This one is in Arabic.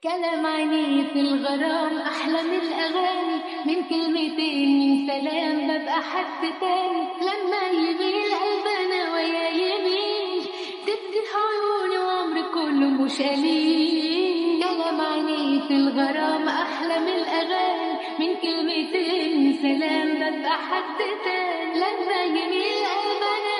كلام عيني في الغرام أحلى من الأغاني، من كلمتين من سلام ببقى حد تاني. لما يميل قلبنا ويا يميل تفتح عيوني وعمري كله مش قليل. كلام عيني في الغرام أحلى من الأغاني، من كلمتين من سلام ببقى حد تاني. لما يميل قلبنا